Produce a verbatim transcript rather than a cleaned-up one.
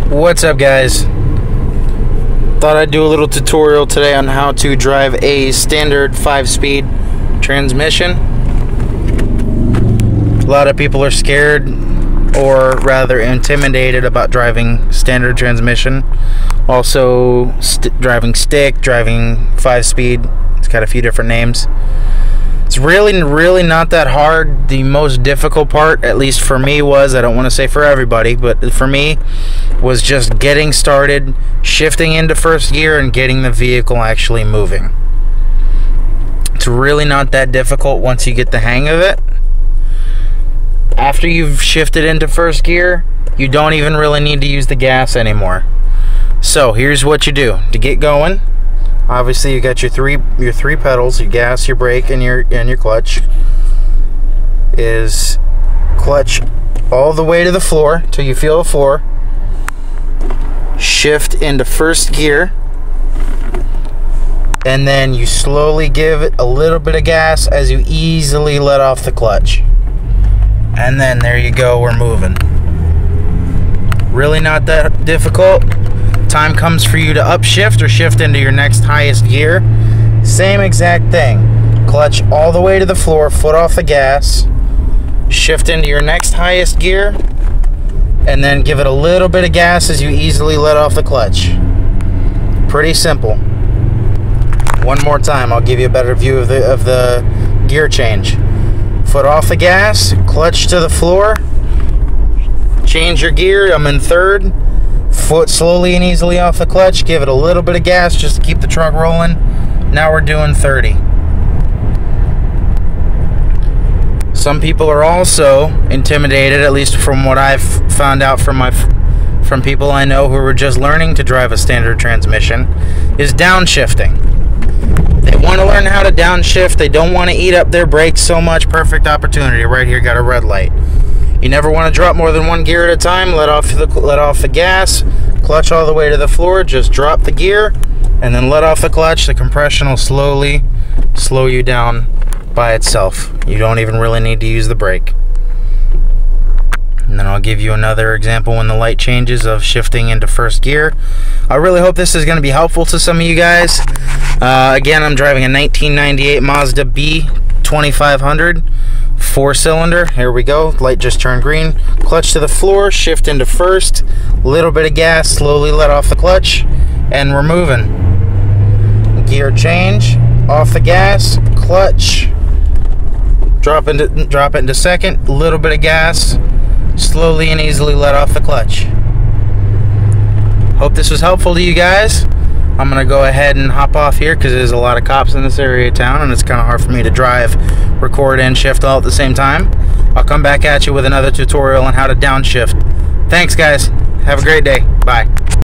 What's up, guys? Thought I'd do a little tutorial today on how to drive a standard five-speed transmission. A lot of people are scared, or rather intimidated, about driving standard transmission. Also st driving stick, driving five-speed. It's got a few different names. It's really, really not that hard. The most difficult part, at least for me, was, I don't want to say for everybody, but for me, was just getting started, shifting into first gear, and getting the vehicle actually moving. It's really not that difficult once you get the hang of it. After you've shifted into first gear, you don't even really need to use the gas anymore. So here's what you do to get going. Obviously, you got your three your three pedals: your gas, your brake, and your and your clutch. Is clutch all the way to the floor till you feel the floor. Shift into first gear, and then you slowly give it a little bit of gas as you easily let off the clutch. And then there you go, we're moving. Really not that difficult. Time comes for you to upshift or shift into your next highest gear. Same exact thing. Clutch all the way to the floor, foot off the gas, shift into your next highest gear, and then give it a little bit of gas as you easily let off the clutch. Pretty simple. One more time, I'll give you a better view of the of the gear change. Foot off the gas, clutch to the floor, change your gear. I'm in third. Foot slowly and easily off the clutch, give it a little bit of gas just to keep the truck rolling. Now we're doing thirty. Some people are also intimidated, at least from what I've found out from my from people I know who are just learning to drive a standard transmission, is downshifting. They want to learn how to downshift. They don't want to eat up their brakes so much. Perfect opportunity right here. Got a red light. You never want to drop more than one gear at a time. Let off the let off the gas, clutch all the way to the floor. Just drop the gear, and then let off the clutch. The compression will slowly slow you down by itself. You don't even really need to use the brake. And then I'll give you another example when the light changes of shifting into first gear. I really hope this is going to be helpful to some of you guys. Uh, again, I'm driving a nineteen ninety-eight Mazda B twenty-five hundred. Four cylinder. Here we go. Light just turned green. Clutch to the floor, shift into first, little bit of gas, slowly let off the clutch, and we're moving. Gear change, off the gas, clutch, drop into drop it into second, little bit of gas, slowly and easily let off the clutch. Hope this was helpful to you guys. I'm gonna go ahead and hop off here because there's a lot of cops in this area of town, and it's kind of hard for me to drive, record, and shift all at the same time. I'll come back at you with another tutorial on how to downshift. Thanks, guys. Have a great day. Bye.